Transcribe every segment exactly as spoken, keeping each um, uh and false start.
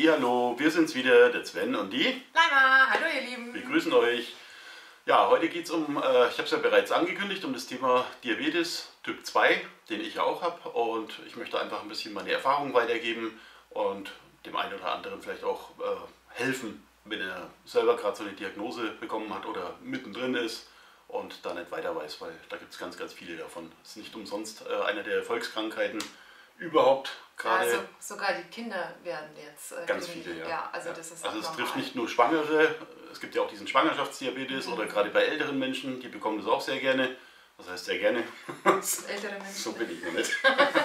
Hallihallo, wir sind's wieder, der Sven und die Laima, hallo ihr Lieben. Wir grüßen euch. Ja, heute geht es um, äh, ich habe es ja bereits angekündigt, um das Thema Diabetes Typ zwei, den ich ja auch habe. Und ich möchte einfach ein bisschen meine Erfahrungen weitergeben und dem einen oder anderen vielleicht auch äh, helfen, wenn er selber gerade so eine Diagnose bekommen hat oder mittendrin ist und da nicht weiter weiß, weil da gibt es ganz, ganz viele davon. Es ist nicht umsonst äh, eine der Volkskrankheiten überhaupt gerade. Also sogar die Kinder werden jetzt äh, ganz viele, ja. ja also ja. das ist also es normal. trifft nicht nur Schwangere, es gibt ja auch diesen Schwangerschaftsdiabetes mhm. oder gerade bei älteren Menschen, die bekommen das auch sehr gerne. Was heißt sehr gerne? Ältere Menschen. So bin ich noch nicht.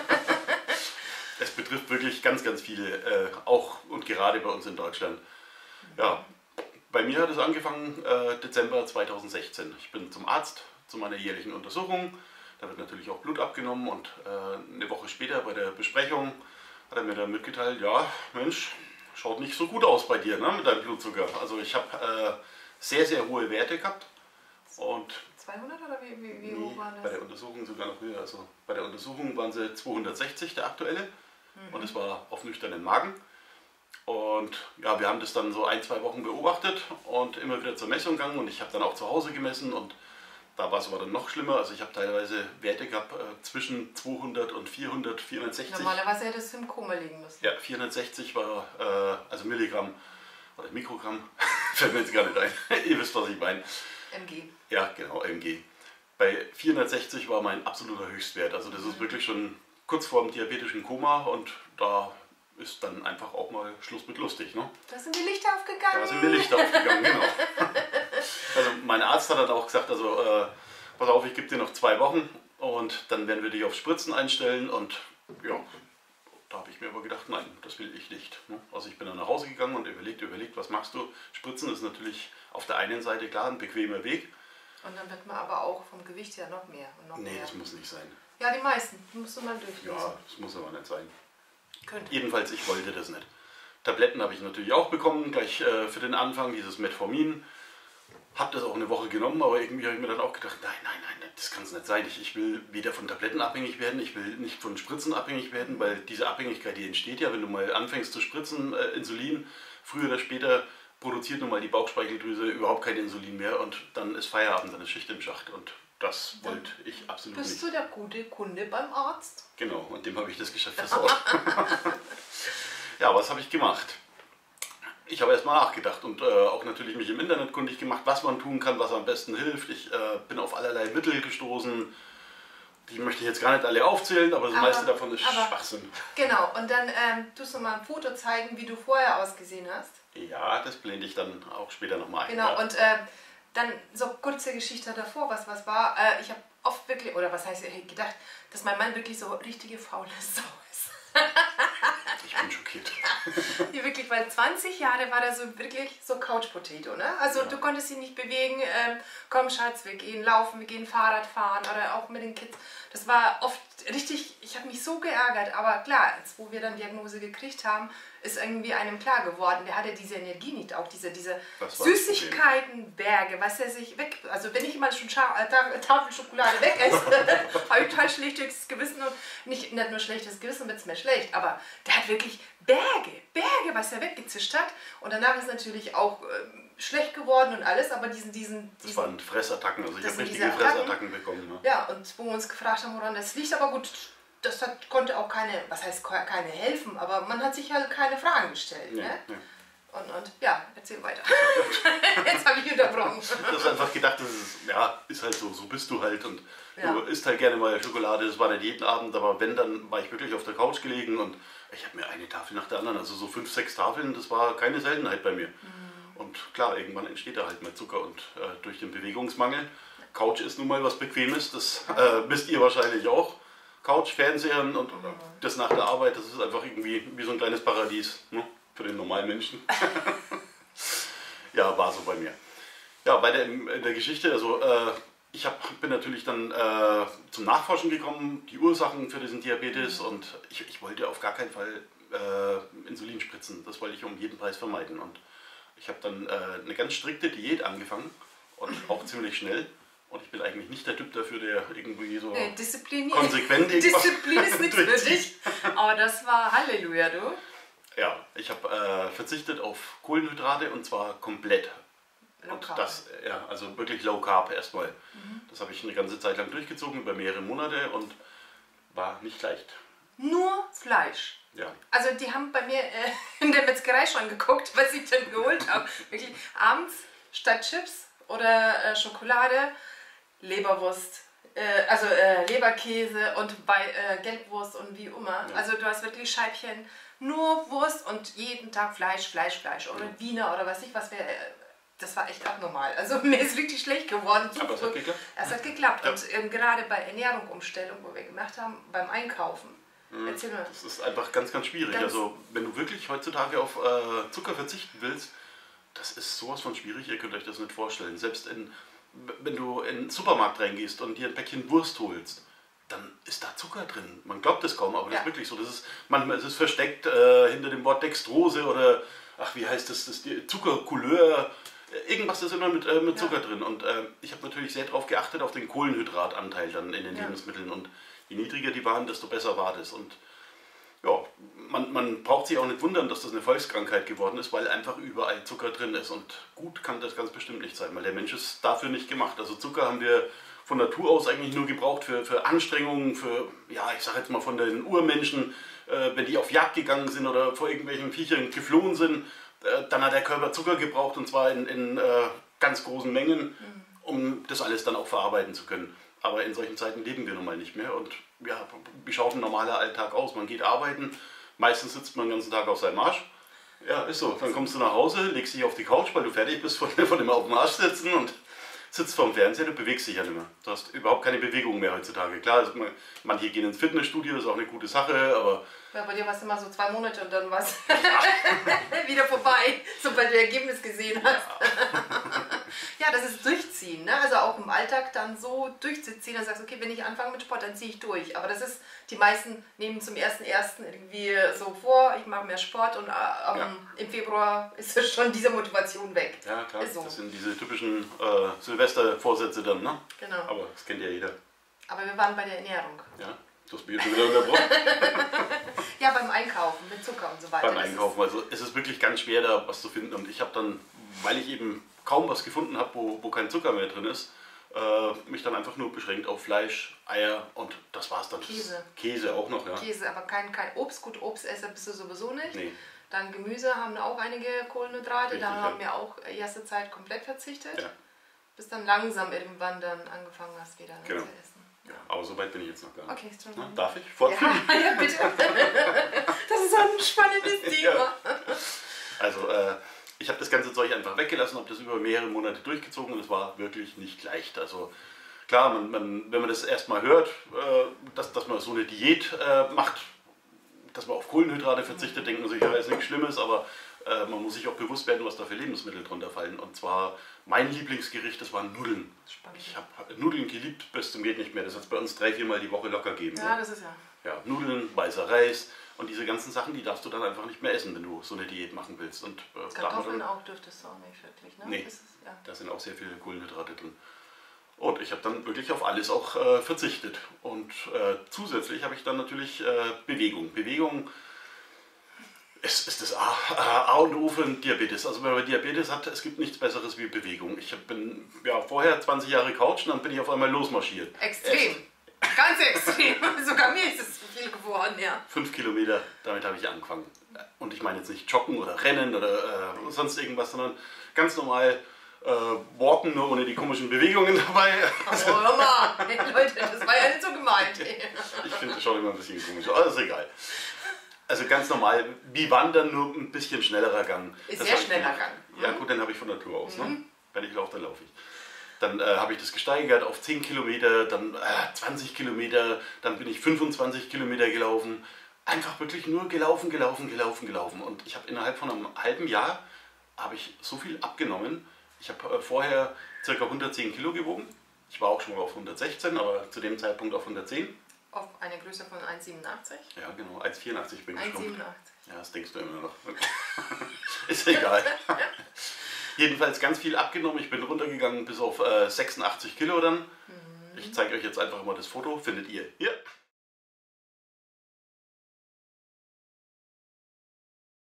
Es betrifft wirklich ganz, ganz viele, äh, auch und gerade bei uns in Deutschland. Ja, bei mir hat es angefangen äh, Dezember zweitausendsechzehn. Ich bin zum Arzt zu meiner jährlichen Untersuchung. Da wird natürlich auch Blut abgenommen und äh, eine Woche später bei der Besprechung hat er mir dann mitgeteilt, ja Mensch, schaut nicht so gut aus bei dir, ne, mit deinem Blutzucker. Also ich habe äh, sehr, sehr hohe Werte gehabt. Und zweihundert oder wie, wie, wie nee, hoch waren das? Bei der Untersuchung sogar noch höher. Also bei der Untersuchung waren sie zweihundertsechzig, der aktuelle. Mhm. Und es war auf nüchternen Magen. Und ja, wir haben das dann so ein, zwei Wochen beobachtet und immer wieder zur Messung gegangen. Und ich habe dann auch zu Hause gemessen und da war es aber dann noch schlimmer. Also ich habe teilweise Werte gehabt äh, zwischen zweihundert und vierhundert, vierhundertsechzig. Normalerweise hätte es im Koma liegen müssen. Ja, vierhundertsechzig war äh, also Milligramm oder Mikrogramm. Fällt mir jetzt gar nicht ein. Ihr wisst, was ich meine. M G. Ja, genau, M G. Bei vierhundertsechzig war mein absoluter Höchstwert. Also das ist mhm. wirklich schon kurz vor dem diabetischen Koma und da ist dann einfach auch mal Schluss mit lustig. Ne? Da sind die Lichter aufgegangen. Da sind die Lichter aufgegangen, genau. Also mein Arzt hat dann auch gesagt, also äh, pass auf, ich gebe dir noch zwei Wochen und dann werden wir dich auf Spritzen einstellen und ja, da habe ich mir aber gedacht, nein, das will ich nicht. Ne? Also ich bin dann nach Hause gegangen und überlegt, überlegt, was machst du? Spritzen ist natürlich auf der einen Seite klar ein bequemer Weg. Und dann wird man aber auch vom Gewicht her noch mehr. Und noch nee, mehr. das muss nicht sein. Ja, die meisten. Musst du mal durchlesen. Ja, das muss aber nicht sein. Könnte. Jedenfalls, ich wollte das nicht. Tabletten habe ich natürlich auch bekommen, gleich äh, für den Anfang, dieses Metformin. Habe das auch eine Woche genommen, aber irgendwie habe ich mir dann auch gedacht, nein, nein, nein, das kann es nicht sein. Ich, ich will weder von Tabletten abhängig werden, ich will nicht von Spritzen abhängig werden, weil diese Abhängigkeit, die entsteht ja, wenn du mal anfängst zu spritzen, äh, Insulin, früher oder später produziert nun mal die Bauchspeicheldrüse überhaupt kein Insulin mehr und dann ist Feierabend, dann ist Schicht im Schacht und das dann wollte ich absolut bist nicht. Bist du der gute Kunde beim Arzt? Genau, und dem habe ich das Geschäft versaut. Ja, was habe ich gemacht? Ich habe erstmal nachgedacht und äh, auch natürlich mich im Internet kundig gemacht, was man tun kann, was am besten hilft. Ich äh, bin auf allerlei Mittel gestoßen. Die möchte ich jetzt gar nicht alle aufzählen, aber das aber, meiste davon ist aber, Schwachsinn. Genau, und dann ähm, tust du mal ein Foto zeigen, wie du vorher ausgesehen hast. Ja, das blende ich dann auch später nochmal ein. Genau, ja. und äh, dann so kurze Geschichte davor, was was war. Äh, ich habe oft wirklich, oder was heißt gedacht, dass mein Mann wirklich so richtige faule Sau ist. Ich bin schockiert. Ja, wirklich, weil zwanzig Jahre war er so wirklich so Couch Potato, ne? Also ja. Du konntest ihn nicht bewegen, ähm, komm Schatz, wir gehen laufen, wir gehen Fahrrad fahren oder auch mit den Kids. Das war oft richtig, ich habe mich so geärgert, aber klar, als wo wir dann Diagnose gekriegt haben, ist irgendwie einem klar geworden, der hatte diese Energie nicht, auch diese, diese Süßigkeitenberge, was er sich weg, also wenn ich mal schon äh, Tafel Schokolade weg esse, habe ich total schlechtes Gewissen und nicht, nicht nur schlechtes Gewissen, wird es mir schlecht, aber der hat wirklich Berge, Berge, was er weggezischt hat und danach ist natürlich auch äh, schlecht geworden und alles, aber diesen, diesen, das diesen waren Fressattacken, also ich habe richtige Fressattacken bekommen. Ne? Ja, und wo wir uns gefragt haben, woran das liegt, aber gut, das hat, konnte auch keine, was heißt keine helfen, aber man hat sich halt keine Fragen gestellt. Nee, ne? nee. Und, und ja, erzähl weiter. Jetzt habe ich unterbrochen. Du hast einfach gedacht, das ist, ja, ist halt so, so bist du halt und ja. Du isst halt gerne mal Schokolade, das war nicht jeden Abend, aber wenn, dann war ich wirklich auf der Couch gelegen und ich habe mir eine Tafel nach der anderen, also so fünf, sechs Tafeln, das war keine Seltenheit bei mir. Mhm. Und klar, irgendwann entsteht da halt mehr Zucker und äh, durch den Bewegungsmangel. Couch ist nun mal was Bequemes, das äh, wisst ihr wahrscheinlich auch. Couch, Fernseher und, und mhm. das nach der Arbeit, das ist einfach irgendwie wie so ein kleines Paradies, ne? Für den normalen Menschen. Ja, war so bei mir. Ja, bei der, der Geschichte, also äh, ich hab, bin natürlich dann äh, zum Nachforschen gekommen, die Ursachen für diesen Diabetes mhm. und ich, ich wollte auf gar keinen Fall äh, Insulin spritzen, das wollte ich um jeden Preis vermeiden und ich habe dann äh, eine ganz strikte Diät angefangen und auch ziemlich schnell. Und ich bin eigentlich nicht der Typ dafür, der irgendwie so nee, Disziplin, konsequent irgendwas Disziplin ist nichts für dich. Aber das war Halleluja, du. Ja, ich habe äh, verzichtet auf Kohlenhydrate und zwar komplett. Low Und Carb. das, ja, also wirklich Low Carb erstmal. Mhm. Das habe ich eine ganze Zeit lang durchgezogen, über mehrere Monate und war nicht leicht. Nur Fleisch. Ja. Also die haben bei mir äh, in der Metzgerei schon geguckt, was ich denn geholt habe. Wirklich abends statt Chips oder äh, Schokolade, Leberwurst, äh, also äh, Leberkäse und bei äh, Gelbwurst und wie immer. Ja. Also du hast wirklich Scheibchen, nur Wurst und jeden Tag Fleisch, Fleisch, Fleisch oder Ja. Wiener oder was ich was wir. Äh, das war echt abnormal. Also mir ist wirklich schlecht geworden. Aber es hat geklappt. Es hat geklappt. Ja. Und ähm, gerade bei Ernährung, Umstellung, wo wir gemacht haben, beim Einkaufen. Erzähl mal. Das ist einfach ganz, ganz schwierig. Ganz also wenn du wirklich heutzutage auf äh, Zucker verzichten willst, das ist sowas von schwierig, ihr könnt euch das nicht vorstellen. Selbst in, wenn du in den Supermarkt reingehst und dir ein Päckchen Wurst holst, dann ist da Zucker drin. Man glaubt es kaum, aber das Ja. ist wirklich so. Das ist, manchmal ist es versteckt äh, hinter dem Wort Dextrose oder, ach wie heißt das, das die Zuckercouleur. Irgendwas ist immer mit, äh, mit Zucker Ja. drin. Und äh, ich habe natürlich sehr darauf geachtet, auf den Kohlenhydratanteil dann in den Ja. Lebensmitteln. Und je niedriger die waren, desto besser war das. Und ja, man, man braucht sich auch nicht wundern, dass das eine Volkskrankheit geworden ist, weil einfach überall Zucker drin ist. Und gut kann das ganz bestimmt nicht sein, weil der Mensch ist dafür nicht gemacht. Also Zucker haben wir von Natur aus eigentlich nur gebraucht für, für Anstrengungen, für, ja, ich sage jetzt mal von den Urmenschen, äh, wenn die auf Jagd gegangen sind oder vor irgendwelchen Viechern geflohen sind, äh, dann hat der Körper Zucker gebraucht und zwar in, in äh, ganz großen Mengen, um das alles dann auch verarbeiten zu können. Aber in solchen Zeiten leben wir nun mal nicht mehr. Und ja, wie schaut ein normaler Alltag aus? Man geht arbeiten, meistens sitzt man den ganzen Tag auf seinem Arsch. Ja, ist so. Dann kommst du nach Hause, legst dich auf die Couch, weil du fertig bist von, von dem auf dem Arsch sitzen und sitzt vorm Fernseher, du bewegst dich ja nicht mehr. Du hast überhaupt keine Bewegung mehr heutzutage. Klar, also man, manche gehen ins Fitnessstudio, das ist auch eine gute Sache, aber Ja, bei dir war es immer so zwei Monate und dann war es wieder vorbei, sobald du Ergebnis gesehen hast. Ja, das ist Durchziehen, ne? Also auch im Alltag dann so durchzuziehen, dass du sagst, okay, wenn ich anfange mit Sport, dann ziehe ich durch. Aber das ist, die meisten nehmen zum ersten ersten irgendwie so vor, ich mache mehr Sport und äh, ähm, Ja. im Februar ist schon diese Motivation weg. ja klar, Ist so. das sind diese typischen äh, Silvestervorsätze dann, ne? Genau. Aber das kennt ja jeder. Aber wir waren bei der Ernährung. Ja, du hast mich schon wieder unterbrochen. Ja, beim Einkaufen mit Zucker und so weiter. Beim Das Einkaufen. Also es ist wirklich ganz schwer, da was zu finden. Und ich habe dann, weil ich eben kaum was gefunden habe, wo, wo kein Zucker mehr drin ist, äh, mich dann einfach nur beschränkt auf Fleisch, Eier und das war's dann. Käse. Käse auch noch, ja. Ist Käse, aber kein, kein Obst. Gut, Obstesser bist du sowieso nicht. Nee. Dann Gemüse haben auch einige Kohlenhydrate. Richtig, da ja. haben wir auch erste Zeit komplett verzichtet. Ja. Bis dann langsam irgendwann dann angefangen hast, wieder ne, Genau. zu essen. Ja, aber so weit bin ich jetzt noch gar nicht. Okay, ist schon Na, gut. darf ich fortführen? Ja, ja, bitte. Das ist ein spannendes Thema. Also äh, ich habe das ganze Zeug einfach weggelassen, habe das über mehrere Monate durchgezogen und es war wirklich nicht leicht. Also klar, man, man, wenn man das erstmal hört, äh, dass, dass man so eine Diät äh, macht, dass man auf Kohlenhydrate verzichtet, denkt man sich, ja, ist nichts Schlimmes, aber äh, man muss sich auch bewusst werden, was da für Lebensmittel drunter fallen. Und zwar mein Lieblingsgericht, das waren Nudeln. Spannend. Ich habe Nudeln geliebt, bis zum geht nicht mehr. Das hat es bei uns drei, viermal die Woche locker geben. Ja, das ist ja. Ja, Nudeln, weißer Reis und diese ganzen Sachen, die darfst du dann einfach nicht mehr essen, wenn du so eine Diät machen willst. Und, äh, da hat man Kartoffeln dann, auch dürftest du auch nicht wirklich, ne? Nee. Das ist, ja. da sind auch sehr viele Kohlenhydrate drin. Und ich habe dann wirklich auf alles auch äh, verzichtet. Und äh, zusätzlich habe ich dann natürlich äh, Bewegung. Bewegung ist, ist das A, A und O für einen Diabetes. Also wenn man Diabetes hat, es gibt nichts Besseres wie Bewegung. Ich hab- bin ja, vorher zwanzig Jahre Couch und dann bin ich auf einmal losmarschiert. Extrem. Echt. Ganz extrem. Sogar mir ist es zu viel geworden, ja. Fünf Kilometer, damit habe ich angefangen. Und ich meine jetzt nicht joggen oder rennen oder äh, sonst irgendwas, sondern ganz normal äh, walken, nur ohne die komischen Bewegungen dabei. Oh, hör mal. Hey, Leute, das war ja nicht so gemeint. Ich finde das schon immer ein bisschen komisch, aber ist egal. Also ganz normal, wie Wandern, nur ein bisschen schnellerer Gang. Ist Das sehr habe ich schneller gemacht. Gang. Ja Mhm. gut, dann habe ich von Natur aus. Ne? Wenn ich laufe, dann laufe ich. Dann äh, habe ich das gesteigert auf zehn Kilometer, dann äh, zwanzig Kilometer, dann bin ich fünfundzwanzig Kilometer gelaufen. Einfach wirklich nur gelaufen, gelaufen, gelaufen, gelaufen. Und ich habe innerhalb von einem halben Jahr habe ich so viel abgenommen. Ich habe äh, vorher ca. hundertzehn Kilo gewogen. Ich war auch schon mal auf hundertsechzehn, aber zu dem Zeitpunkt auf hundertzehn. Auf eine Größe von eins Komma siebenundachtzig. Ja genau, eins Komma vierundachtzig bin ich eins Komma geschrumpft. siebenundachtzig. Ja, das denkst du immer noch. Ist egal. Jedenfalls ganz viel abgenommen. Ich bin runtergegangen bis auf äh, sechsundachtzig Kilo dann. Mhm. Ich zeige euch jetzt einfach mal das Foto. Findet ihr hier.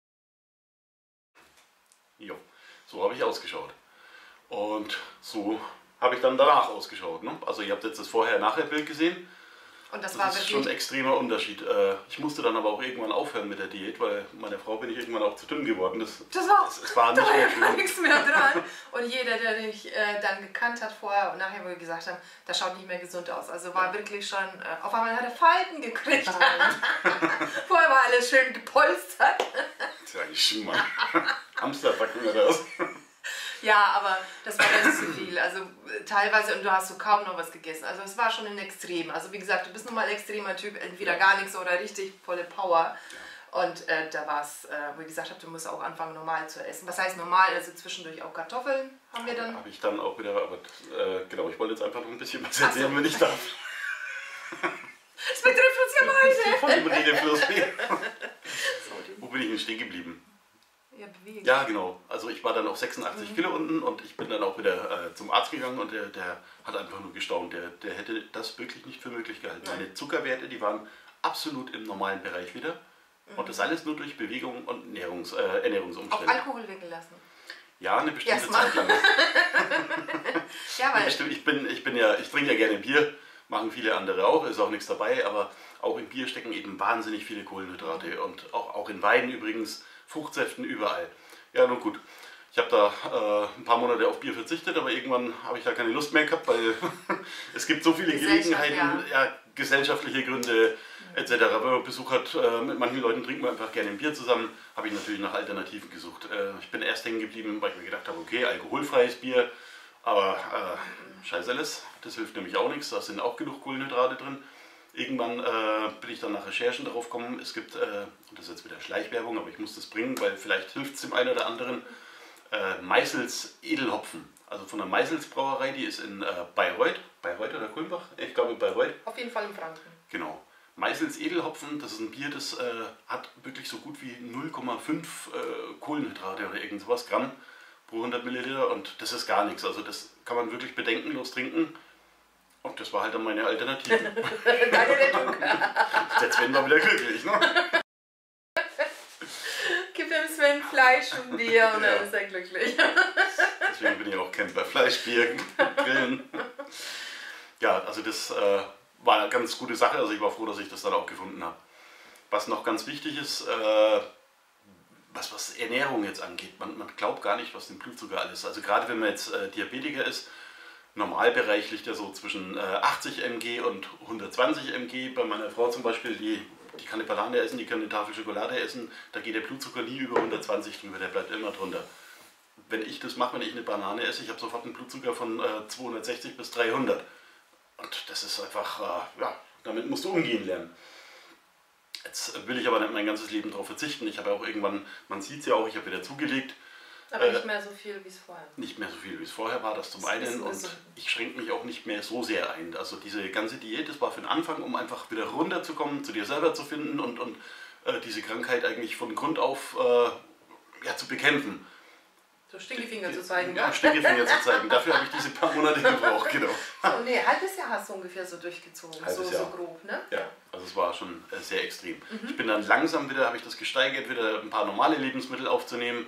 Jo, so habe ich ausgeschaut. Und so habe ich dann danach ausgeschaut. Ne? Also ihr habt jetzt das Vorher-Nachher-Bild gesehen. Und das, Das war ist wirklich schon ein extremer Unterschied. Äh, Ich musste dann aber auch irgendwann aufhören mit der Diät, weil meiner Frau bin ich irgendwann auch zu dünn geworden. Das, Das war, es, es war da nicht war mehr ja schön. nichts mehr dran. Und jeder, der mich äh, dann gekannt hat vorher und nachher, wo wir gesagt haben, das schaut nicht mehr gesund aus. Also war wirklich schon, äh, auf einmal hat er Falten gekriegt. Vorher war alles schön gepolstert. Sag ich schon mal. Hamsterbacken oder was? Ja, aber das war ganz zu viel. Also äh, teilweise, und du hast so kaum noch was gegessen. Also es war schon ein Extrem. Also wie gesagt, du bist nun mal ein extremer Typ, entweder gar nichts oder richtig volle Power. Und äh, da war es, äh, wo ich gesagt habe, du musst auch anfangen normal zu essen. Was heißt normal? Also zwischendurch auch Kartoffeln haben wir dann. Habe ich dann auch wieder, aber äh, genau, ich wollte jetzt einfach noch ein bisschen was Ach erzählen, so. wenn ich darf. Das betrifft uns ja beide. Voll im Redefluss. Wo bin ich denn stehen geblieben? Ja, bewegen. Ja, genau. Also ich war dann auf sechsundachtzig Mhm. Kilo unten und ich bin dann auch wieder äh, zum Arzt gegangen und der, der hat einfach nur gestaunt. Der, der hätte das wirklich nicht für möglich gehalten. Nein. Meine Zuckerwerte, die waren absolut im normalen Bereich wieder. Mhm. Und das alles nur durch Bewegung und Ernährungs, äh, Auch Ernährungsumstellung. Alkohol weggelassen. Ja, eine bestimmte Erstmal. Zeit lang. Ja, Ja, weil. bestimmt, ich, bin, ich, bin ja, ich trinke ja gerne Bier, machen viele andere auch, ist auch nichts dabei, aber auch im Bier stecken eben wahnsinnig viele Kohlenhydrate und auch, auch in Wein übrigens, Fruchtsäften überall. Ja, nun gut. Ich habe da äh, ein paar Monate auf Bier verzichtet, aber irgendwann habe ich da keine Lust mehr gehabt, weil es gibt so viele Gesellschaft, Gelegenheiten, ja. Ja, gesellschaftliche Gründe et cetera. Wenn man Besuch hat, äh, mit manchen Leuten trinkt man einfach gerne ein Bier zusammen, habe ich natürlich nach Alternativen gesucht. Äh, ich bin erst hängen geblieben, weil ich mir gedacht habe, okay, alkoholfreies Bier, aber äh, scheiß alles, das hilft nämlich auch nichts, da sind auch genug Kohlenhydrate drin. Irgendwann äh, bin ich dann nach Recherchen darauf gekommen, es gibt, äh, und das ist jetzt wieder Schleichwerbung, aber ich muss das bringen, weil vielleicht hilft es dem einen oder anderen, äh, Meißels Edelhopfen. Also von der Meißels Brauerei, die ist in äh, Bayreuth, Bayreuth oder Kulmbach? Ich glaube Bayreuth. Auf jeden Fall in Franken. Genau. Meißels Edelhopfen, das ist ein Bier, das äh, hat wirklich so gut wie null Komma fünf äh, Kohlenhydrate oder irgend sowas Gramm pro hundert Milliliter und das ist gar nichts. Also das kann man wirklich bedenkenlos trinken. Und das war halt dann meine Alternative. Deine Rettung. Jetzt werden wir wieder glücklich, ne? Gib dem Sven Fleisch und Bier und Ja. dann ist er glücklich. Deswegen bin ich auch Camper. Fleisch, Bier, Grillen. Ja, also das äh, war eine ganz gute Sache. Also ich war froh, dass ich das dann auch gefunden habe. Was noch ganz wichtig ist, äh, was, was Ernährung jetzt angeht, man, man glaubt gar nicht, was den Blutzucker alles. Also gerade wenn man jetzt äh, Diabetiker ist, Normalbereich liegt ja so zwischen äh, achtzig Milligramm und hundertzwanzig Milligramm. Bei meiner Frau zum Beispiel, die, die kann eine Banane essen, die kann eine Tafel Schokolade essen, da geht der Blutzucker nie über hundertzwanzig drüber, der bleibt immer drunter. Wenn ich das mache, wenn ich eine Banane esse, ich habe sofort einen Blutzucker von äh, zweihundertsechzig bis dreihundert. Und das ist einfach, äh, ja, damit musst du umgehen lernen. Jetzt will ich aber nicht mein ganzes Leben darauf verzichten. Ich habe ja auch irgendwann, man sieht es ja auch, ich habe wieder zugelegt. Aber Äh, nicht mehr so viel, wie es vorher war. Nicht mehr so viel, wie es vorher war, das zum Das ist einen. Und gesund. ich schränke mich auch nicht mehr so sehr ein. Also diese ganze Diät, das war für den Anfang, um einfach wieder runterzukommen, zu dir selber zu finden und, und äh, diese Krankheit eigentlich von Grund auf äh, ja, zu bekämpfen. So Stinkefinger zu zeigen. Ja, Stinkefinger zu zeigen. Dafür habe ich diese paar Monate gebraucht, genau. So, nee, halbes Jahr hast du ungefähr so durchgezogen. Halbes so, Jahr. so grob, ne? Ja, also es war schon äh, sehr extrem. Ich bin dann langsam wieder, habe ich das gesteigert, wieder ein paar normale Lebensmittel aufzunehmen.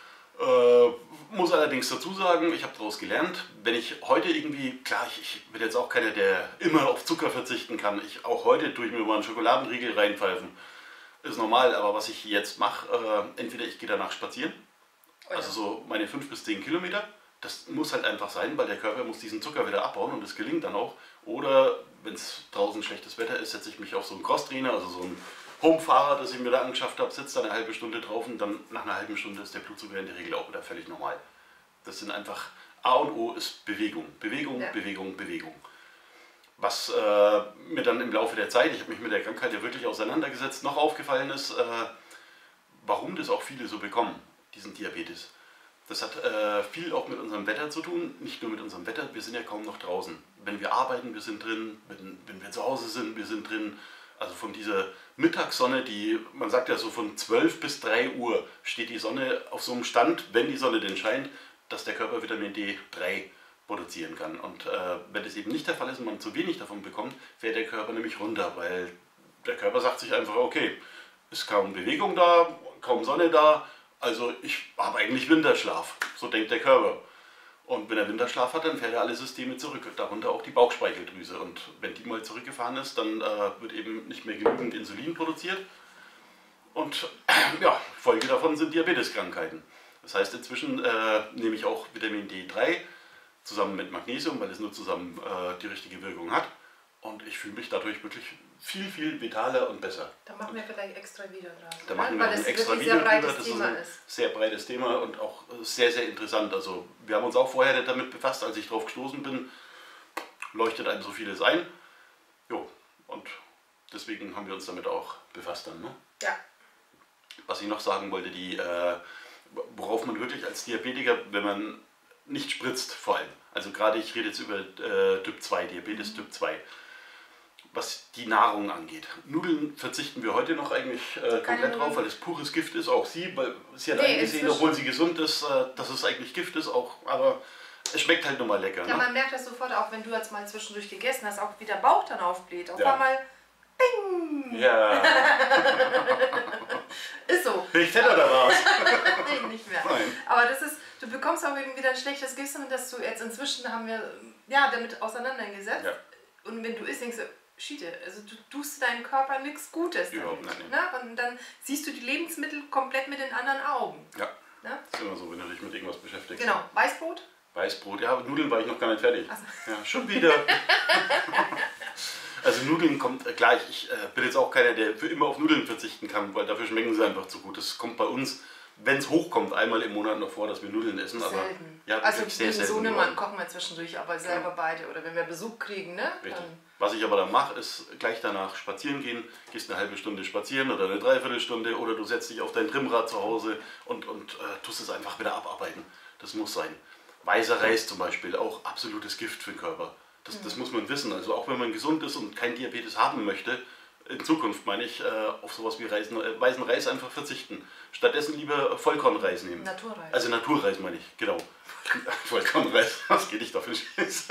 Äh, muss allerdings dazu sagen, ich habe daraus gelernt, wenn ich heute irgendwie, klar, ich, ich bin jetzt auch keiner, der immer auf Zucker verzichten kann. Ich, auch heute tue ich mir mal einen Schokoladenriegel reinpfeifen. Ist normal, aber was ich jetzt mache, äh, entweder ich gehe danach spazieren, Oh ja. also so meine fünf bis zehn Kilometer. Das muss halt einfach sein, weil der Körper muss diesen Zucker wieder abbauen und das gelingt dann auch. Oder wenn es draußen schlechtes Wetter ist, setze ich mich auf so einen Crosstrainer, also so ein Home-Fahrrad, das ich mir da angeschafft habe, sitze da eine halbe Stunde drauf und dann nach einer halben Stunde ist der Blutzucker in der Regel auch wieder völlig normal. Das sind einfach, A und O ist Bewegung, Bewegung, Ja. Bewegung, Bewegung. Was äh, mir dann im Laufe der Zeit, ich habe mich mit der Krankheit ja wirklich auseinandergesetzt, noch aufgefallen ist, äh, warum das auch viele so bekommen, diesen Diabetes. Das hat äh, viel auch mit unserem Wetter zu tun, nicht nur mit unserem Wetter, wir sind ja kaum noch draußen. Wenn wir arbeiten, wir sind drin, wenn, wenn wir zu Hause sind, wir sind drin. Also von dieser Mittagssonne, die, man sagt ja so von zwölf bis drei Uhr steht die Sonne auf so einem Stand, wenn die Sonne denn scheint, dass der Körper Vitamin D drei produzieren kann. Und äh, wenn das eben nicht der Fall ist und man zu wenig davon bekommt, fährt der Körper nämlich runter, weil der Körper sagt sich einfach, okay, ist kaum Bewegung da, kaum Sonne da, Also ich habe eigentlich Winterschlaf, so denkt der Körper. Und wenn er Winterschlaf hat, dann fährt er alle Systeme zurück, darunter auch die Bauchspeicheldrüse. Und wenn die mal zurückgefahren ist, dann äh, wird eben nicht mehr genügend Insulin produziert. Und äh, ja, Folge davon sind Diabeteskrankheiten. Das heißt, inzwischen äh, nehme ich auch Vitamin D drei zusammen mit Magnesium, weil es nur zusammen äh, die richtige Wirkung hat. Und ich fühle mich dadurch wirklich viel, viel vitaler und besser. Da machen wir vielleicht extra Video draus. Da machen wir weil ein das extra wirklich Video sehr breites drüber. Das Thema ist ein ist. sehr breites Thema und auch sehr, sehr interessant. Also wir haben uns auch vorher nicht damit befasst, als ich drauf gestoßen bin, leuchtet einem so vieles ein. Jo, und deswegen haben wir uns damit auch befasst dann. Ne? Ja. Was ich noch sagen wollte, die, äh, worauf man wirklich als Diabetiker, wenn man nicht spritzt vor allem, also gerade ich rede jetzt über äh, Typ zwei, Diabetes mhm. Typ zwei, was die Nahrung angeht. Nudeln verzichten wir heute noch eigentlich äh, komplett drauf, weil es pures Gift ist. Auch sie, weil sie hat nee, eingesehen, obwohl sie gesund ist, äh, dass es eigentlich Gift ist, auch, aber es schmeckt halt nochmal lecker. Ja, ne? Man merkt das sofort, auch wenn du jetzt mal zwischendurch gegessen hast, auch wie der Bauch dann aufbläht. Auf ja. einmal, bing! Ja. Ist so. Bin ich fett oder was? Nee, nicht mehr. Nein. Aber das ist, du bekommst auch irgendwie ein schlechtes Gewissen, dass du jetzt inzwischen haben wir ja, damit auseinandergesetzt. Ja. Und wenn du isst, denkst du, Schiete, also du tust deinem Körper nichts Gutes Überhaupt damit, nicht. Ne? Und dann siehst du die Lebensmittel komplett mit den anderen Augen. Ja, ne? Das ist immer so, wenn du dich mit irgendwas beschäftigst. Genau, Weißbrot? Weißbrot, ja, aber Nudeln war ich noch gar nicht fertig. So. Ja, schon wieder. Also Nudeln kommt äh, gleich. Ich äh, bin jetzt auch keiner, der für immer auf Nudeln verzichten kann, weil dafür schmecken sie einfach zu gut. Das kommt bei uns, wenn es hochkommt, einmal im Monat noch vor, dass wir Nudeln essen. Selten. Aber, ja, also sehr mit selten. Sohnemann kochen wir zwischendurch, aber selber ja. beide. Oder wenn wir Besuch kriegen, ne? Richtig. Dann Was ich aber dann mache, ist gleich danach spazieren gehen. Gehst eine halbe Stunde spazieren oder eine Dreiviertelstunde oder du setzt dich auf dein Trimmrad zu Hause und, und äh, tust es einfach wieder abarbeiten. Das muss sein. Weißer Reis zum Beispiel, auch absolutes Gift für den Körper. Das, das muss man wissen. Also auch wenn man gesund ist und kein Diabetes haben möchte, in Zukunft meine ich, äh, auf sowas wie Reis, äh, weißen Reis einfach verzichten. Stattdessen lieber Vollkornreis nehmen. Naturreis. Also Naturreis meine ich, genau. Vollkornreis, was geht ich da für ein Scheiß?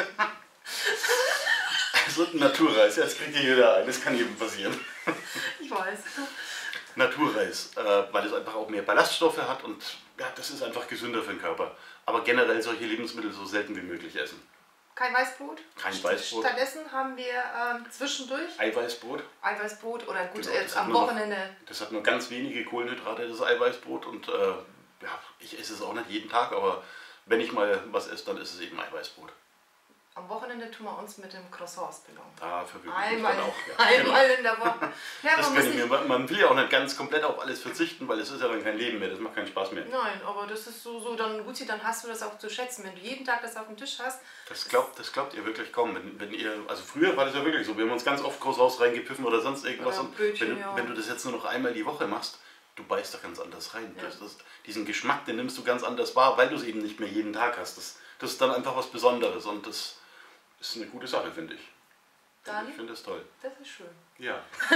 Also Naturreis, jetzt kriegt ihr jeder ein, das kann jedem passieren. Ich weiß. Naturreis, äh, weil es einfach auch mehr Ballaststoffe hat und ja, das ist einfach gesünder für den Körper. Aber generell solche Lebensmittel so selten wie möglich essen. Kein Weißbrot? Kein Weißbrot. Stattdessen haben wir ähm, zwischendurch Eiweißbrot. Eiweißbrot oder gut, Genau, jetzt am Wochenende. Noch, das hat nur ganz wenige Kohlenhydrate, das Eiweißbrot. Und äh, ja, ich esse es auch nicht jeden Tag, aber wenn ich mal was esse, dann ist es eben Eiweißbrot. Am Wochenende tun wir uns mit dem Croissants belohnen. Da verwöhnt mich dann auch. Ja. Einmal in der Woche. Ja, das man, ich mir, man will ja auch nicht ganz komplett auf alles verzichten, weil es ist ja dann kein Leben mehr, das macht keinen Spaß mehr. Nein, aber das ist so, so dann gut, dann hast du das auch zu schätzen. Wenn du jeden Tag das auf dem Tisch hast. Das glaubt, das glaubt ihr wirklich kaum. Wenn, wenn ihr, also früher war das ja wirklich so, wir haben uns ganz oft Croissants reingepiffen oder sonst irgendwas. Oder und Brötchen, wenn, du, ja. wenn du das jetzt nur noch einmal die Woche machst, du beißt da ganz anders rein. Ja. Das, das, diesen Geschmack, den nimmst du ganz anders wahr, weil du es eben nicht mehr jeden Tag hast. Das, das ist dann einfach was Besonderes und das ist eine gute Sache, finde ich. Dann, ich finde das toll. Das ist schön. Ja.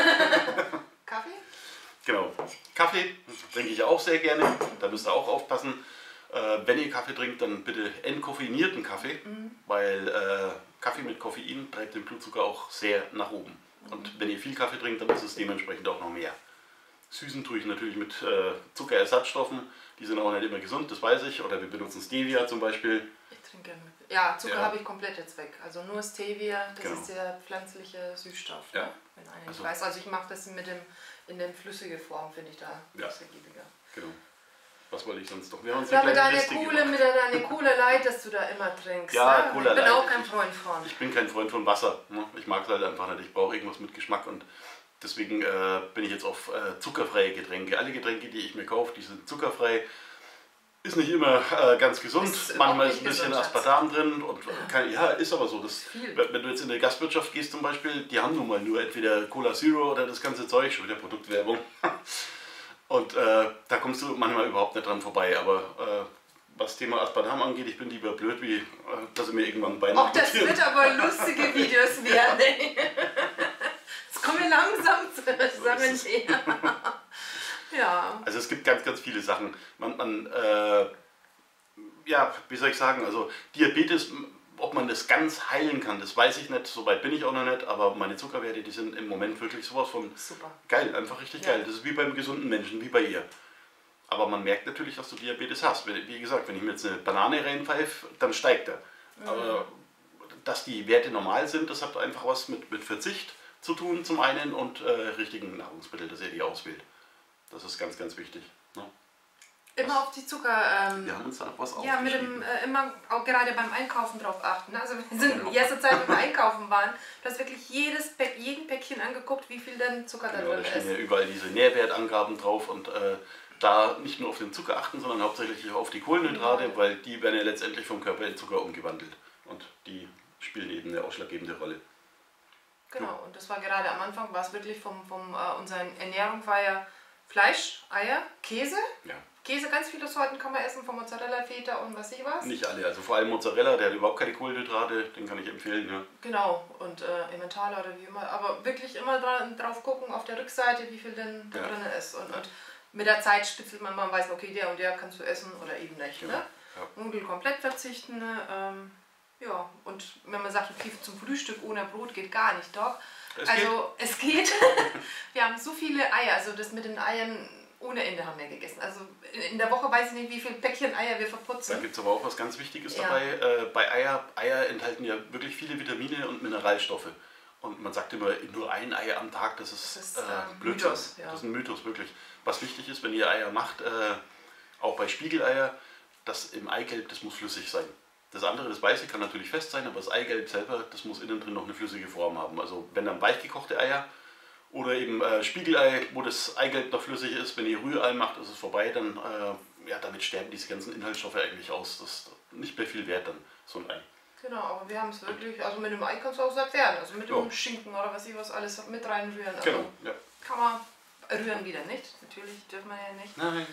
Kaffee? Genau. Kaffee trinke ich auch sehr gerne. Da müsst ihr auch aufpassen. Äh, wenn ihr Kaffee trinkt, dann bitte entkoffeinierten Kaffee, mhm. weil äh, Kaffee mit Koffein treibt den Blutzucker auch sehr nach oben. Mhm. Und wenn ihr viel Kaffee trinkt, dann ist es dementsprechend auch noch mehr. Süßen tue ich natürlich mit äh, Zuckerersatzstoffen. Die sind auch nicht immer gesund, das weiß ich. Oder wir benutzen Stevia zum Beispiel. Ich trinke gerne. Ja, Zucker ja. habe ich komplett jetzt weg. Also nur Stevia, das genau. ist der pflanzliche Süßstoff. Ja. Ne? Wenn einer also, nicht weiß. Also ich mache das mit dem, in der flüssige Form, finde ich da ja. ergiebiger. Genau. Was wollte ich sonst noch? Wir haben uns ja, eine mit deiner Liste Cola, gemacht. mit deiner Cola Light, dass du da immer trinkst. Ja, ne? Cola Ich bin Light. auch kein Freund von. Ich bin kein Freund von Wasser. Ne? Ich mag es halt einfach nicht. Ich brauche irgendwas mit Geschmack und deswegen äh, bin ich jetzt auf äh, zuckerfreie Getränke. Alle Getränke, die ich mir kaufe, die sind zuckerfrei. Ist nicht immer äh, ganz gesund. Ist Manchmal ist ein gesund, bisschen Schatz. Aspartam drin. Und kann, ja, ist aber so. Das, Viel. wenn du jetzt in der Gastwirtschaft gehst zum Beispiel, die haben nun mal nur entweder Cola Zero oder das ganze Zeug, schon wieder Produktwerbung. Und äh, da kommst du manchmal überhaupt nicht dran vorbei. Aber äh, was Thema Aspartam angeht, ich bin lieber blöd, wie äh, dass ich mir irgendwann Beine Auch das wird aber lustige Videos werden. Jetzt kommen wir langsam zusammen her. Ja. Also es gibt ganz, ganz viele Sachen. Man, man äh, ja, wie soll ich sagen, also Diabetes, ob man das ganz heilen kann, das weiß ich nicht, so weit bin ich auch noch nicht, aber meine Zuckerwerte, die sind im Moment wirklich sowas von super. Geil, einfach richtig ja. geil. Das ist wie beim gesunden Menschen, wie bei ihr. aber man merkt natürlich, dass du Diabetes hast. Wie gesagt, wenn ich mir jetzt eine Banane reinpfeife, dann steigt er. Mhm. Aber dass die Werte normal sind, das hat einfach was mit, mit Verzicht zu tun zum einen und äh, richtigen Nahrungsmitteln, dass ihr die auswählt. Das ist ganz, ganz wichtig. Ne? Immer was, auf die Zucker. Ähm, wir haben uns da noch was Ja, mit dem äh, immer auch gerade beim Einkaufen drauf achten. Ne? Also wir sind genau. die erste Zeit, wenn wir einkaufen waren, du hast wirklich jedes Päck, jeden Päckchen angeguckt, wie viel denn Zucker genau, da drin da ist. stehen ja überall diese Nährwertangaben drauf und äh, da nicht nur auf den Zucker achten, sondern hauptsächlich auf die Kohlenhydrate, ja. weil die werden ja letztendlich vom Körper in Zucker umgewandelt und die spielen eben eine ausschlaggebende Rolle. Genau, ja. Und das war gerade am Anfang, war es wirklich vom, vom äh, unsere Ernährung war ja Fleisch, Eier, Käse. Ja. Käse, ganz viele Sorten kann man essen, von Mozzarella, Feta und was ich was. Nicht alle, also vor allem Mozzarella, der hat überhaupt keine Kohlenhydrate, den kann ich empfehlen. Ja. Genau, und äh, Emmentaler oder wie immer, aber wirklich immer dra drauf gucken auf der Rückseite, wie viel denn da ja. drin ist. Und, und mit der Zeit spitzelt man, man weiß, okay, der und der kannst du essen oder eben nicht. Genau. Ne? Ja. Nudeln komplett verzichten. Ne? Ähm, ja, und wenn man sagt, okay, zum Frühstück ohne Brot geht gar nicht, doch. Es also geht. es geht. Wir haben so viele Eier, also das mit den Eiern ohne Ende haben wir gegessen. Also in der Woche weiß ich nicht, wie viele Päckchen Eier wir verputzen. Da gibt es aber auch was ganz Wichtiges ja. dabei. Äh, bei Eier, Eier enthalten ja wirklich viele Vitamine und Mineralstoffe. Und man sagt immer, nur ein Ei am Tag, das ist, das ist äh, äh, Blödsinn. Mythos. Ja. Das ist ein Mythos, wirklich. Was wichtig ist, wenn ihr Eier macht, äh, auch bei Spiegeleier, das im Eigelb, das muss flüssig sein. Das andere, das Weiße, kann natürlich fest sein, aber das Eigelb selber, das muss innen drin noch eine flüssige Form haben. Also wenn dann weich gekochte Eier oder eben äh, Spiegelei, wo das Eigelb noch flüssig ist, wenn ihr Rührei macht, ist es vorbei, dann äh, ja, damit sterben diese ganzen Inhaltsstoffe eigentlich aus. Das ist nicht mehr viel wert dann, so ein Ei. Genau, aber wir haben es wirklich, also mit dem Ei kannst du auch satt werden, also mit dem ja. Schinken oder was ich was alles mit reinrühren. Also genau, ja. Kann man rühren wieder nicht, natürlich dürfen wir ja nicht. Nein.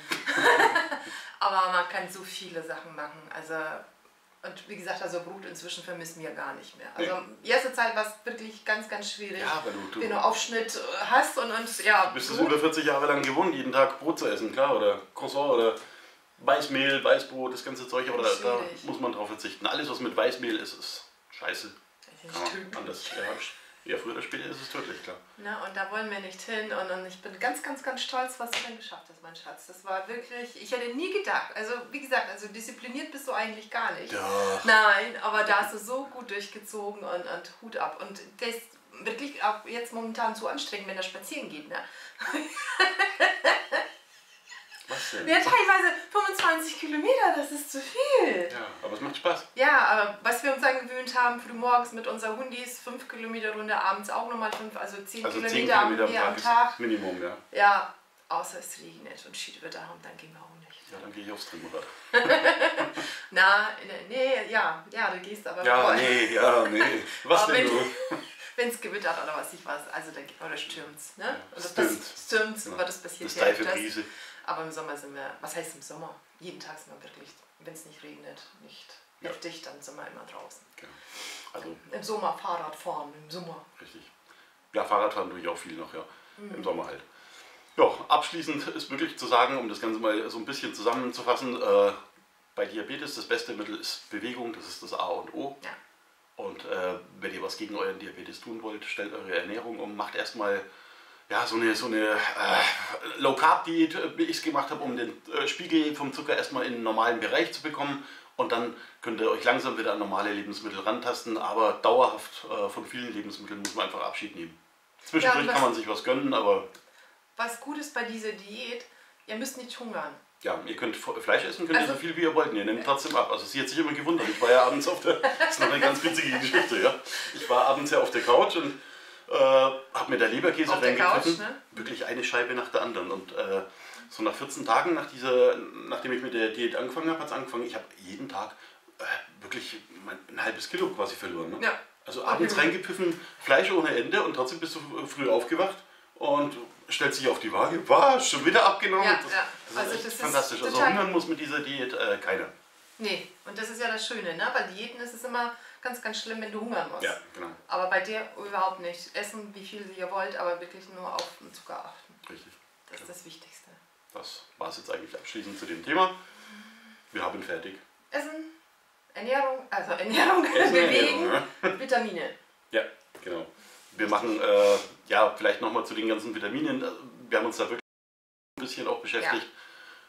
Aber man kann so viele Sachen machen, also und wie gesagt, also Brot inzwischen vermissen wir gar nicht mehr. Also nee. die erste Zeit war es wirklich ganz, ganz schwierig, ja, wenn du, du, wenn du Aufschnitt hast und, und ja. Du bist es über vierzig Jahre lang gewohnt, jeden Tag Brot zu essen, klar, oder Croissant oder Weißmehl, Weißbrot, das ganze Zeug, aber da, da muss man drauf verzichten. Alles, was mit Weißmehl ist, ist scheiße. Das ist tödlich. Anders, ja, ja, früher oder später ist es tödlich, klar. Na, und da wollen wir nicht hin und, und ich bin ganz, ganz, ganz stolz, was du denn geschafft hast, mein Schatz. Das war wirklich, ich hätte nie gedacht, also wie gesagt, also diszipliniert bist du eigentlich gar nicht. Ja. Nein, aber da hast du so gut durchgezogen und, und Hut ab. Und das ist wirklich auch jetzt momentan zu anstrengend, wenn er spazieren geht, ne? Was denn? Ja, teilweise fünfundzwanzig Kilometer, das ist zu viel. Ja, aber es macht Spaß. Ja, aber was wir uns angewöhnt haben, frühmorgens mit unseren Hundis, fünf Kilometer Runde, abends auch nochmal fünf, also zehn also Kilometer, zehn Kilometer am, am Tag, Tag. Ist Minimum, ja. Ja, außer es regnet und Schiedwetter und dann gehen wir auch nicht. Ja, dann gehe ich aufs Trimmerrad. Na, nee, ja, ja, du gehst aber... Ja, vor. nee, ja, nee. Was aber denn wenn, du? Wenn es gewittert oder was ich weiß, also dann oder stürmt's, ne? Ja, oder stimmt. Stürmt, Ja. aber das passiert das ja tiefe öfters. Brise. Aber im Sommer sind wir, was heißt im Sommer? Jeden Tag sind wir wirklich, wenn es nicht regnet, nicht ja. heftig, dann sind wir immer draußen. Genau. Also, im Sommer Fahrrad fahren, im Sommer. Richtig. Ja, Fahrradfahren tue ich auch viel noch, ja. Mhm. Im Sommer halt. Ja, abschließend ist wirklich zu sagen, um das Ganze mal so ein bisschen zusammenzufassen, äh, bei Diabetes das beste Mittel ist Bewegung, das ist das A und O. Ja. Und äh, wenn ihr was gegen euren Diabetes tun wollt, stellt eure Ernährung um, macht erstmal ja, so eine, so eine äh, Low-Carb-Diät, wie ich es gemacht habe, um den äh, Spiegel vom Zucker erstmal in einen normalen Bereich zu bekommen. Und dann könnt ihr euch langsam wieder an normale Lebensmittel rantasten, aber dauerhaft äh, von vielen Lebensmitteln muss man einfach Abschied nehmen. Zwischendurch ja, kann man sich was gönnen, aber... Was gut ist bei dieser Diät, ihr müsst nicht hungern. Ja, ihr könnt Fleisch essen, könnt also, ihr so viel wie ihr wollt, ihr nehmt trotzdem ab. Also sie hat sich immer gewundert, ich war ja abends auf der... Das ist noch eine ganz witzige Geschichte, ja. Ich war abends ja auf der Couch und äh, habe mir da Leberkäse reingepfiffen. Ne? Wirklich eine Scheibe nach der anderen. Und äh, so nach vierzehn Tagen, nach dieser, nachdem ich mit der Diät angefangen habe, hat es angefangen, ich habe jeden Tag äh, wirklich ein halbes Kilo quasi verloren. Ne? Ja. Also abends reingepfiffen, Fleisch ohne Ende und trotzdem bist du früh aufgewacht und stellst dich auf die Waage, war schon wieder abgenommen. Ja, das, ja. das Also ist das ist fantastisch. Also hungern muss mit dieser Diät äh, keiner. Nee, und das ist ja das Schöne, ne? Bei Diäten ist es immer ganz, ganz schlimm, wenn du hungern musst. Ja, genau. Aber bei dir überhaupt nicht. Essen, wie viel ihr wollt, aber wirklich nur auf den Zucker achten. Richtig. Das ist das Wichtigste. Das war es jetzt eigentlich abschließend zu dem Thema. Wir haben fertig. Essen, Ernährung, also Ernährung, Essen, Bewegen, Ernährung, ja. Vitamine. Ja, genau. Wir machen, äh, ja, vielleicht nochmal zu den ganzen Vitaminen. Wir haben uns da wirklich ein bisschen auch beschäftigt.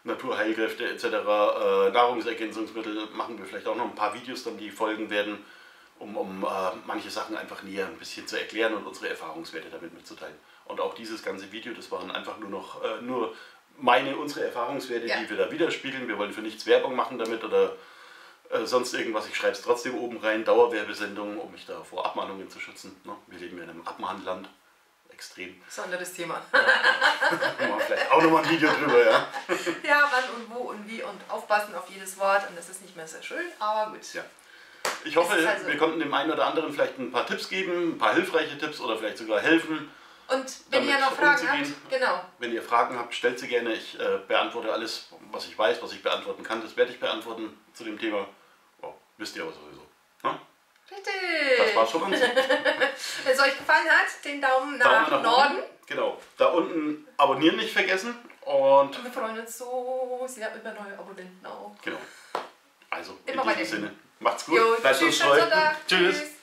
Naturheilkräfte et cetera, äh, Nahrungsergänzungsmittel, machen wir vielleicht auch noch ein paar Videos dann, die folgen werden, um, um äh, manche Sachen einfach näher ein bisschen zu erklären und unsere Erfahrungswerte damit mitzuteilen. Und auch dieses ganze Video, das waren einfach nur noch äh, nur meine, unsere Erfahrungswerte, ja. die wir da widerspiegeln. Wir wollen für nichts Werbung machen damit oder äh, sonst irgendwas. Ich schreibe es trotzdem oben rein, Dauerwerbesendungen, um mich da vor Abmahnungen zu schützen. Ne? Wir leben ja in einem Abmahnland. Extrem. Besonderes Thema. Ja. Machen wir vielleicht auch nochmal ein Video drüber, ja. Ja, wann und wo und wie und aufpassen auf jedes Wort und das ist nicht mehr sehr schön, aber gut. Ja. Ich hoffe, also wir konnten dem einen oder anderen vielleicht ein paar Tipps geben, ein paar hilfreiche Tipps oder vielleicht sogar helfen. Und wenn ihr noch Fragen habt, genau. Wenn ihr Fragen habt, stellt sie gerne. Ich äh, beantworte alles, was ich weiß, was ich beantworten kann. Das werde ich beantworten zu dem Thema. Wow, wisst ihr aber sowieso. Na? Richtig. Das war's von uns. Wenn es euch gefallen hat, den Daumen nach, Daumen nach Norden. Oben. Genau. Da unten abonnieren nicht vergessen. Und, und wir freuen uns so sehr über neue Abonnenten auch. Genau. Also, Immer in diesem Sinne, macht's gut. Jo, bleibt uns tschüss, treu. Sonntag. Tschüss. Tschüss.